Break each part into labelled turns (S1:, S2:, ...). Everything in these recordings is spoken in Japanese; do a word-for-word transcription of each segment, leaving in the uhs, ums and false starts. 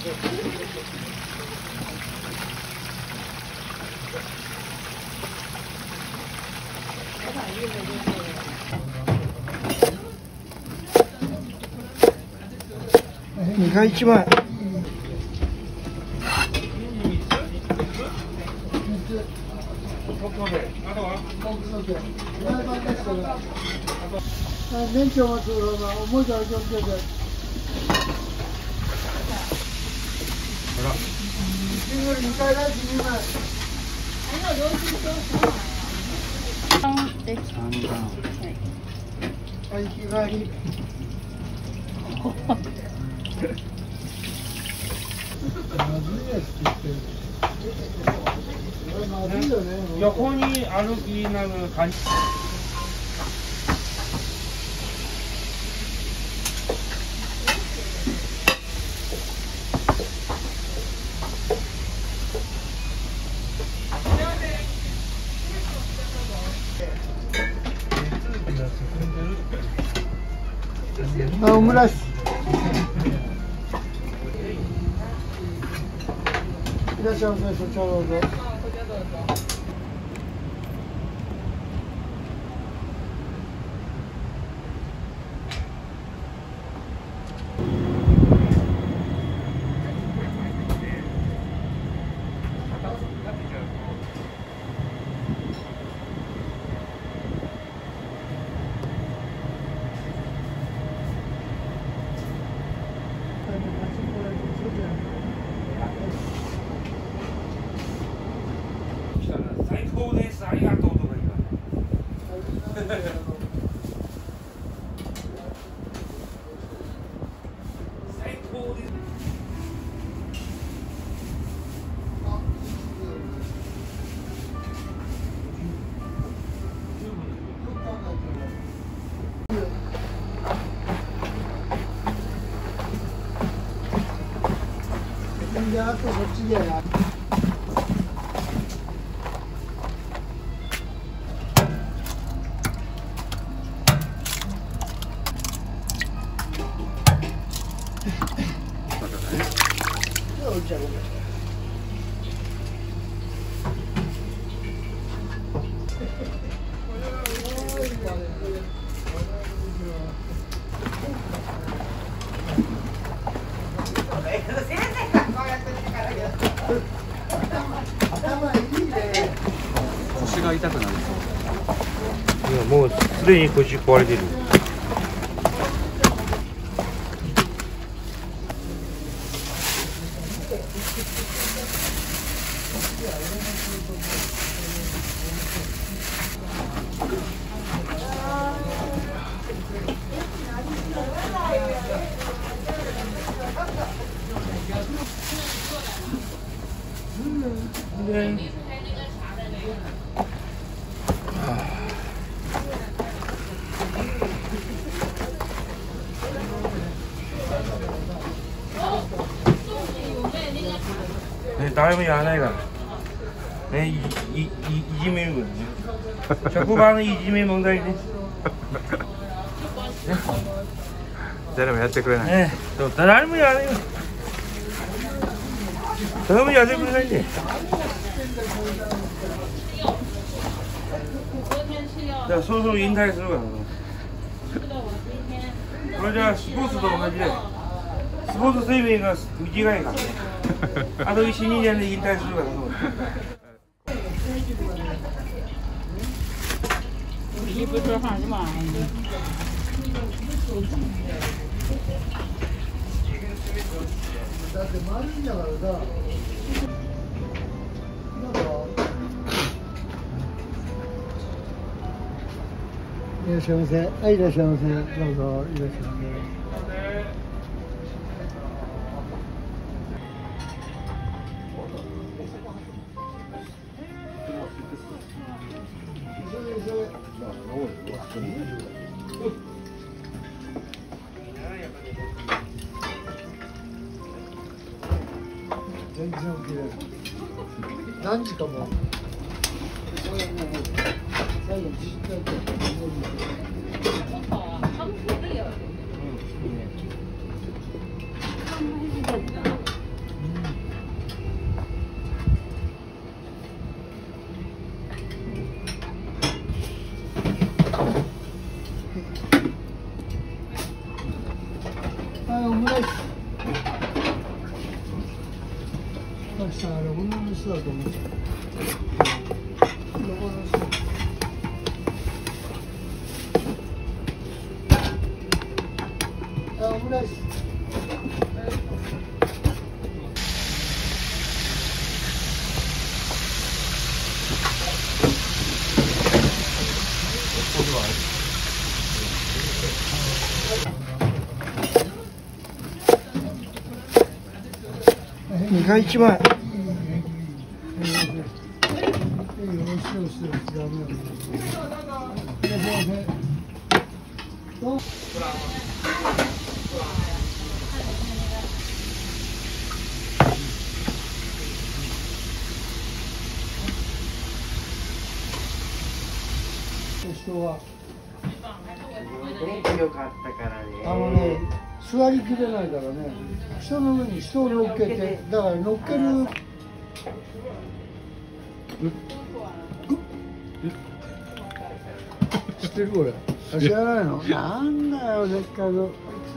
S1: にがいちまい。年長はそうだな、重いから気をつけて。ほら。シングルにかいライスにまい。はい、日帰り。
S2: 横に歩きながら感じ。
S1: あ、オムライス。いらっしゃいませ、そちらどうぞ。
S2: 最高です。ありがとうとか言わない。最高です。
S1: じゃあ、あとそっちでや。
S3: 腰が痛くなりそう。
S2: いや、もうすでに腰壊れてる。ね、誰もやらないから。ね、い、い、い、いじめるからね。職場のいじめ問題です。ね、
S3: 誰もやってくれない。
S2: ね、そう、誰もやらないよ。誰もやってくれないんで。だからそろそろ引退するから。これじゃあスポーツと同じで、スポーツ生命が短いからね。あといち、にねんで引退するから。
S4: 你不做饭是吧？
S1: だって丸いんだからさ。いらっしゃいませ。はい、いらっしゃいませ。どうぞ、いらっしゃいませ。全然起きれない。何時かも。最後じっとやって。 かしたらあれ女の人だと思っちゃう。どこの人？あ、オムライス。
S5: にが一番。
S1: 人は
S5: 天気良かったからね。
S1: あのね、座りきれないからね、人の上に人を乗っけて、だから乗っける。知ってるこれ？あ、知らないの？なんだよ、せっかく。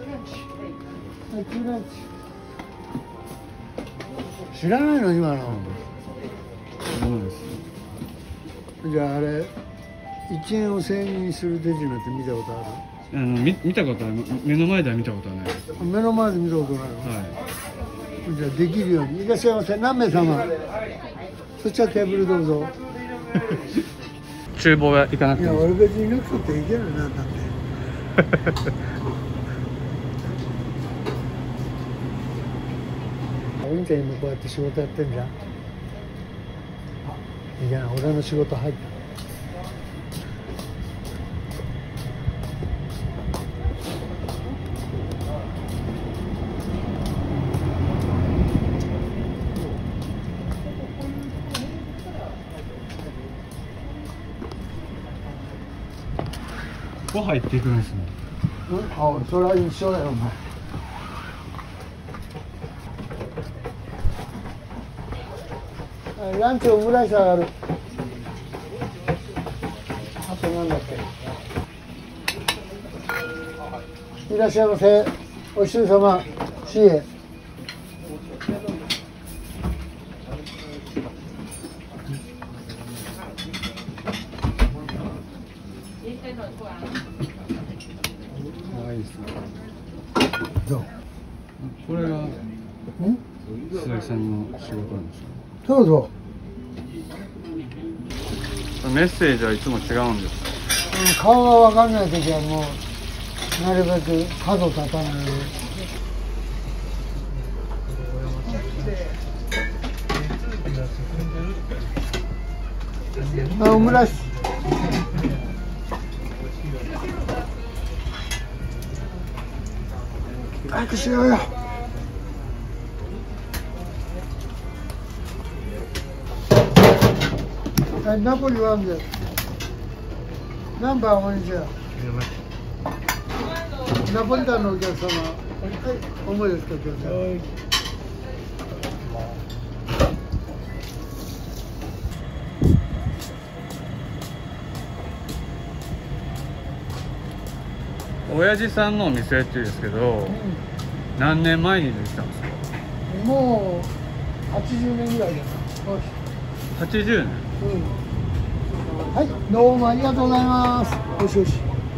S1: 知らないの今の。
S3: そうです。
S1: じゃああれ、いちえんをせんえんにする手品って見たことある？
S3: あの見見たことは目の前では見たことはないです。
S1: 目の前で見たことないの？
S3: は
S1: じゃあできるように。いらっしゃいませ。何名様？そっちはテーブルどうぞ。
S3: い。厨房は行かなく
S1: いや、
S3: ていい。
S1: 俺別にいなくていいけどな、だって。おんちゃん今こうやって仕事やってんじゃん。いや、俺の仕事入った。
S3: ここ入っていくんですね。
S1: うん、あ、それは一緒だよ、お前。ランチオムライス上がる。あとなんだっけ。いらっしゃいませ。お一人様。シエ。
S3: あ、いいですね。
S1: どう？
S3: これが
S1: ん？
S3: 鈴木さんの仕事なんですか。
S1: どうぞ。
S3: メッセージはいつも違うんですか。
S1: うん、顔がわかんないときはもうなるべく角立たないように。あ、オムライス。早くしようよ。はい、ナポリワンで。何番おいしい。ナポリタンのお客様。はい、重いですか、今日。はい。
S3: 親父さんのお店っていうんですけど、うん、何年前にできたんですか。
S1: もうはちじゅうねんぐらいだな。
S3: はちじゅうねん。
S1: うん。はい、どうもありがとうございます。よしよし。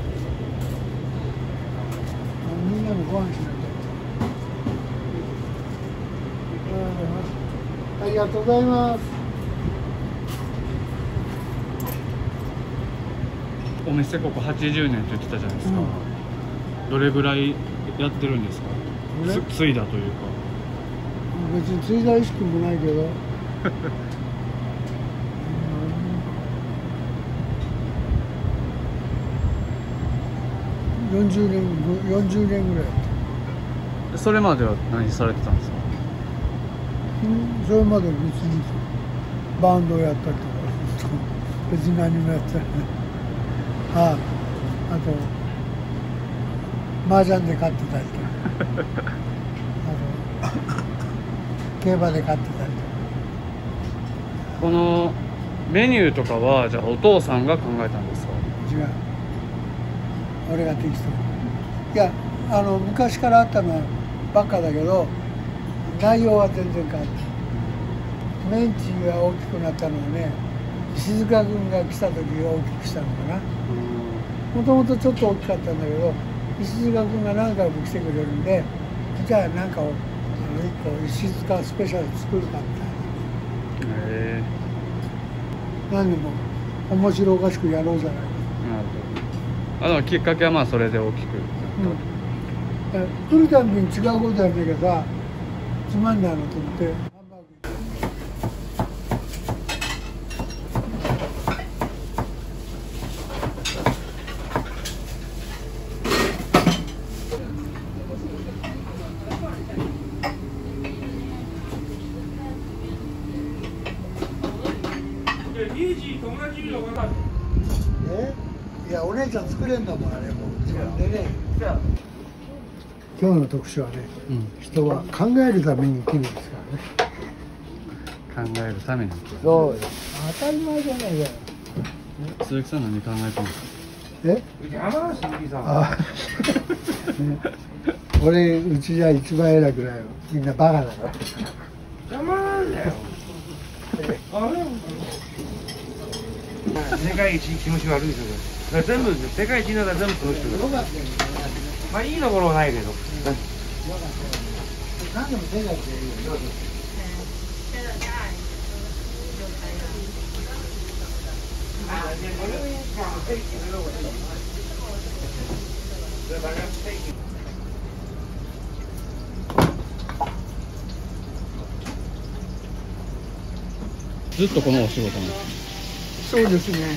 S1: みんなのご飯しなきゃ。ありがとうございます。
S3: お店ここはちじゅうねんって言ってたじゃないですか。うん、どれぐらいやってるんですか。つ、継いだというか。
S1: 別に継いだ意識もないけど。よんじゅうねん、よんじゅうねんぐらい。
S3: それまでは何されてたんですか。
S1: うん、それまで別にバンドをやったりとか、別に何もやってない。ああ、あと麻雀で勝ってたりとか、あと競馬で勝ってたりとか。
S3: このメニューとかはじゃあお父さんが考えたんですか。
S1: 違う。俺が適当。いや、あの昔からあったのはばっかだけど、内容は全然変わってる。 メンチが大きくなったのはね、石塚君が来た時大きくしたのかな。もともとちょっと大きかったんだけど、石塚君が何回も来てくれるんで、じゃあなんかをあの一個石塚スペシャル作るかみたいな。
S3: へえ。
S1: 何でも面白おかしくやろうじゃないか。
S3: なるほど。あ、でもきっかけはまあそれで大きくなった。
S1: うん、来るたびに違うことやるんだけどさ、つまんないのと思って。えいや、お姉ちゃん作れんだもん、あれもう。でね、今日の特集はね、
S3: うん、
S1: 人は考えるために生きるんですからね。
S3: 考えるために。
S1: そうよ。当たり前じゃないかよ。
S3: 鈴木さん何考えてるんですか。
S1: え
S2: 山梨鈴木さん。
S1: あ、ね、俺、うちじゃ一番偉くないよ。みんなバカだから。
S2: 邪魔なんだよ。あれ世界一気持ち悪いですよ。だから全部世界一になったら全部その人だ。まあいいところはないけど。
S1: 何でも世界一でいいよ。
S3: ずっとこのお仕事なんですか。
S1: そうですね。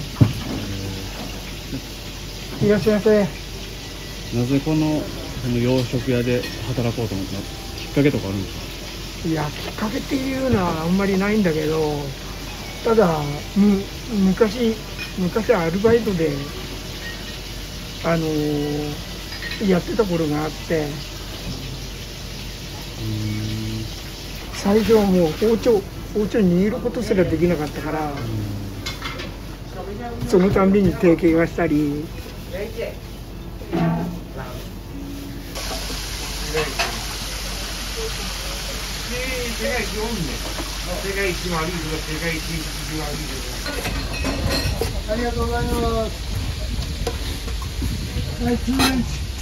S1: いらっしゃいませ。
S3: なぜこのこの洋食屋で働こうと思ったきっかけとかあるんですか。
S6: いや、きっかけっていうのはあんまりないんだけど、ただむ昔昔アルバイトであのー、やってた頃があって、最初はもう包丁包丁握ることすらできなかったから、そのたんびに提携はしたり。
S2: 世界一多いね。世界一悪いとか世界一悪いとか。
S1: ありがとうございます。はい、チューレンチ。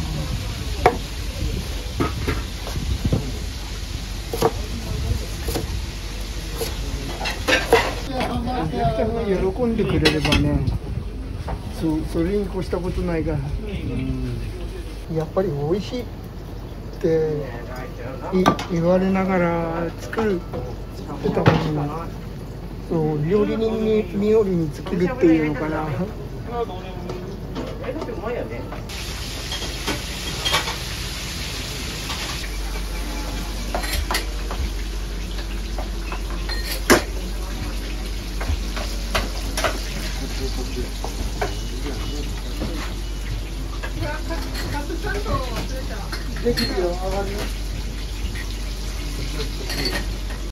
S6: お客さんが喜んでくれればね、そ, それに越したことないから、やっぱり美味しいって言われながら作るって多分そう料理人に身寄りに尽きるっていうのかな。
S1: できるよ、上がるよ。